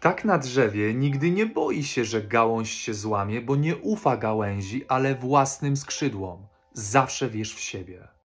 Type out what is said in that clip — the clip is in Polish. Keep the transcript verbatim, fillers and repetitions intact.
Ptak na drzewie nigdy nie boi się, że gałąź się złamie, bo nie ufa gałęzi, ale własnym skrzydłom. Zawsze wierz w siebie.